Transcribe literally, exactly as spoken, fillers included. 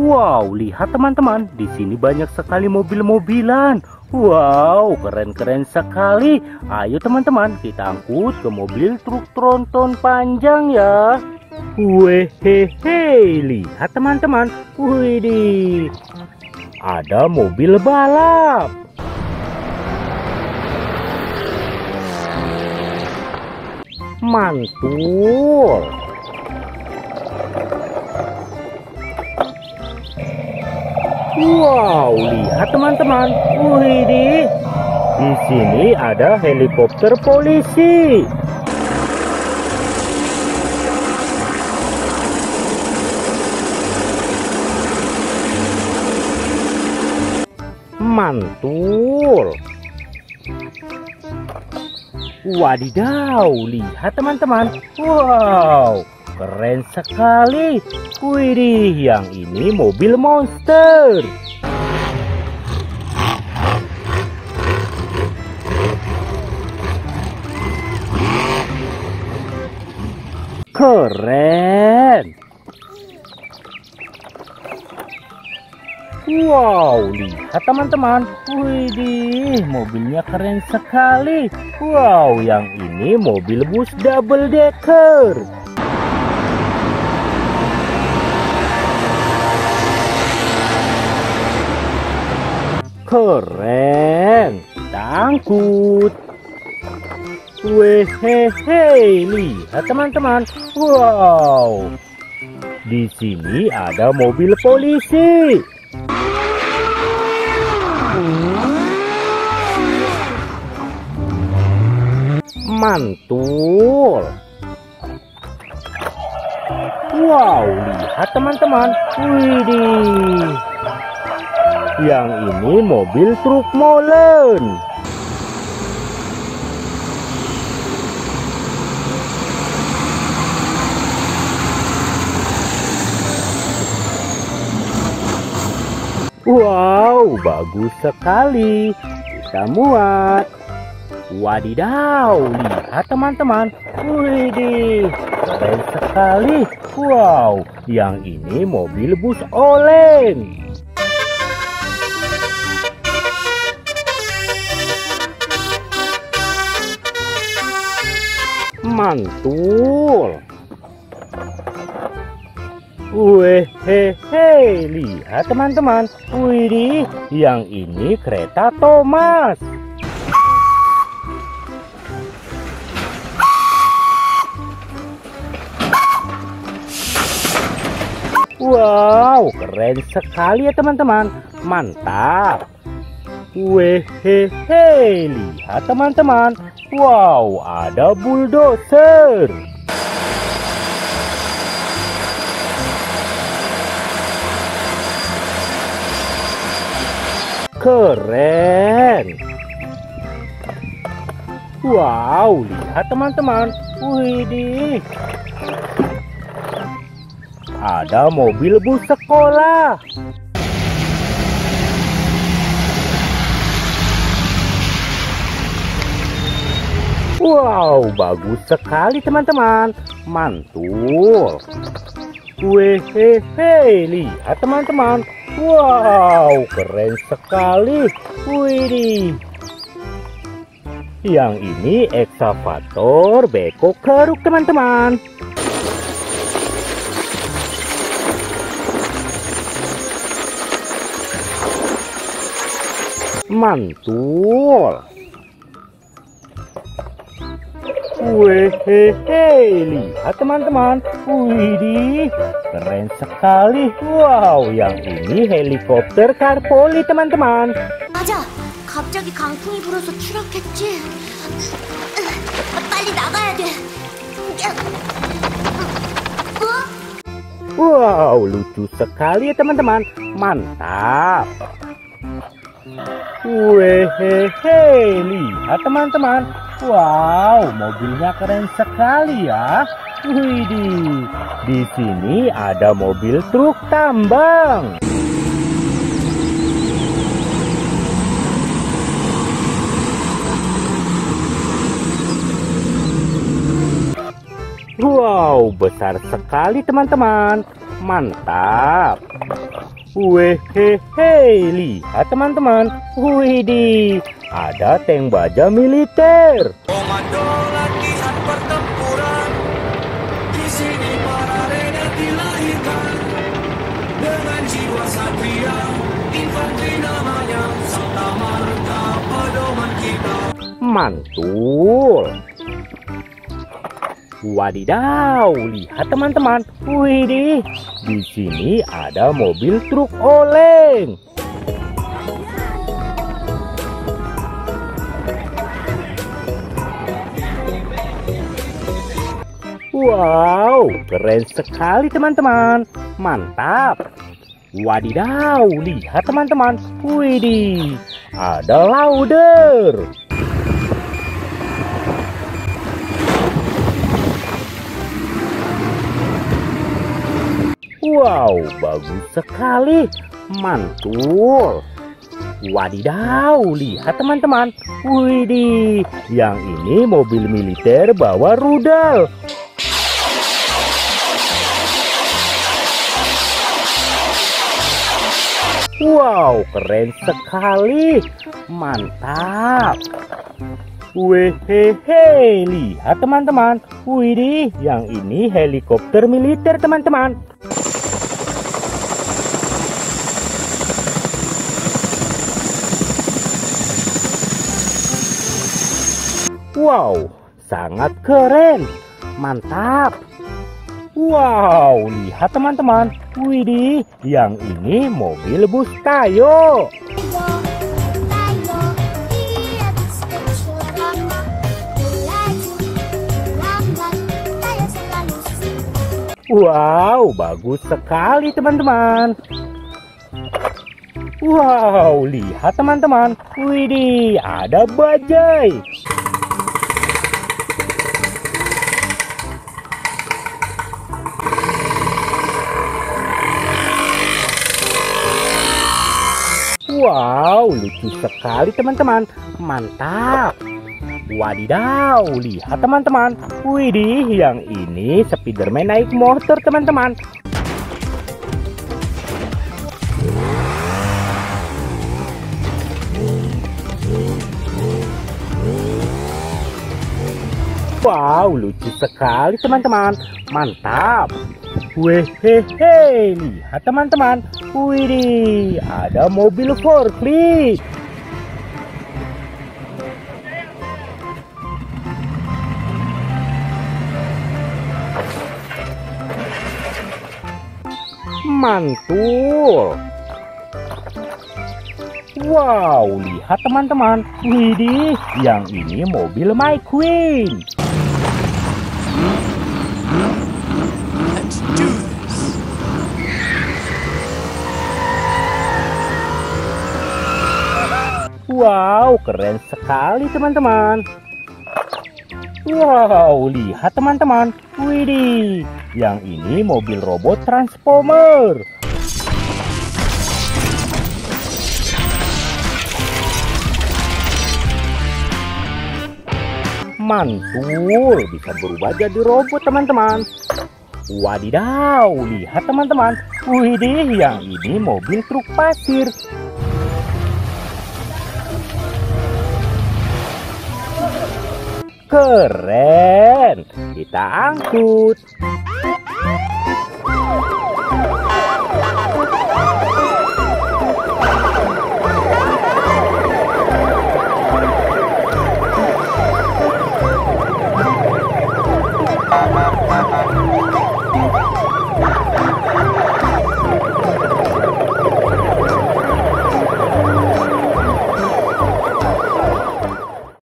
Wow, lihat teman-teman, di sini banyak sekali mobil-mobilan. Wow, keren-keren sekali. Ayo teman-teman, kita angkut ke mobil truk tronton panjang ya. Wehehe, lihat teman-teman. Widih, ada mobil balap. Mantul. Wow, lihat teman-teman. Widih, di sini ada helikopter polisi. Mantul. Wadidaw, lihat teman-teman. Wow, keren sekali. Widih, yang ini mobil monster. Keren. Wow, lihat teman-teman. Widih, mobilnya keren sekali. Wow, yang ini mobil bus double decker. Keren, kita angkut. Wehehe, lihat teman-teman. Wow, di sini ada mobil polisi. Mantul. Wow, lihat teman-teman. Widih, yang ini mobil truk molen. Wow, bagus sekali. Kita muat. Wadidaw, lihat teman-teman. Widih, keren sekali. Wow, yang ini mobil bus oleng. Mantul. Wehehe, lihat teman-teman. Widih, yang ini kereta Thomas. Wow, keren sekali ya teman-teman. Mantap. Wehehe, lihat teman-teman. Wow, ada bulldozer. Keren. Wow, lihat teman-teman. Widih, ada mobil bus sekolah. Wow, bagus sekali teman-teman. Mantul. Wehehe, lihat teman-teman. Wow, keren sekali. Widih, yang ini ekskavator beko keruk teman-teman. Mantul. Wehehe, lihat teman-teman. Widih, keren sekali. Wow, yang ini helikopter karpoli teman-teman. 맞아, 갑자기 강풍이 불어서 추락했지. 빨리 나가야 돼. Wow, lucu sekali ya teman-teman. Mantap. Wehehe, lihat teman-teman. Wow, mobilnya keren sekali ya. Widih, di sini ada mobil truk tambang. Wow, besar sekali teman-teman. Mantap. Weh, hehe, lihat teman-teman. Widih, ada tank baja militer. Komando latihan pertempuran. Di sini para rakyat dilahirkan dengan jiwa satria. Infanteri namanya, serta marga pedoman kita. Mantul. Wadidaw, lihat teman-teman. Widih, di sini ada mobil truk oleng. Wow, keren sekali teman-teman. Mantap. Wadidaw, lihat teman-teman. Widih, ada lauder. Wow, bagus sekali. Mantul. Wadidaw, lihat teman-teman. Widih, yang ini mobil militer bawa rudal. Wow, keren sekali. Mantap. Wehehe, lihat teman-teman. Widih, yang ini helikopter militer teman-teman. Wow, sangat keren. Mantap. Wow, lihat teman-teman. Widih, yang ini mobil bus Tayo. Wow, bagus sekali teman-teman. Wow, lihat teman-teman. Widih, ada bajai. Wow, lucu sekali teman-teman. Mantap. Wadidaw, lihat teman-teman. Widih, yang ini Spiderman naik motor teman-teman. Wow, lucu sekali teman-teman. Mantap. Wehehe, lihat teman-teman. Widih, ada mobil forklift. Mantul. Wow, lihat teman-teman. Widih, yang ini mobil My Queen. Let's do this. Wow, keren sekali teman-teman. Wow, lihat teman-teman. Widih, yang ini mobil robot Transformer. Mantul, bisa berubah jadi robot teman-teman. Wadidaw, lihat teman-teman. Widih, yang ini mobil truk pasir. Keren, kita angkut.